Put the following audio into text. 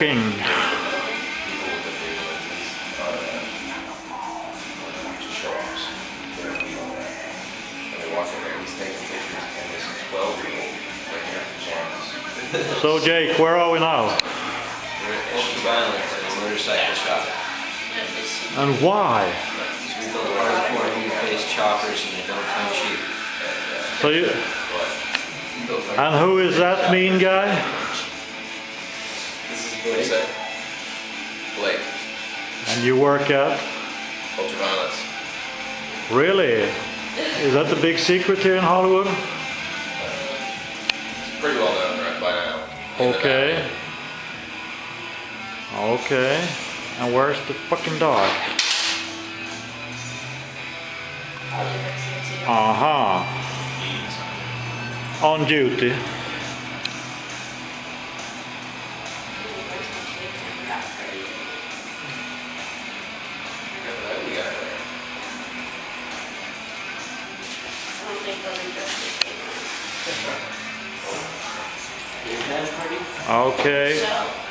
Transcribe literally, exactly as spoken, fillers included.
King. So Jake, where are we now? We're at Ultraviolence at a motorcycle shop. And why? Because we build hardcore new-face choppers and they don't come cheap. So you... And who is that mean guy? This is Blake. Blake. And you work at? Ultraviolence. Really? Is that the big secret here in Hollywood? It's pretty well known right by now. Okay. Okay. And where's the fucking dog? Uh-huh. On duty. Okay.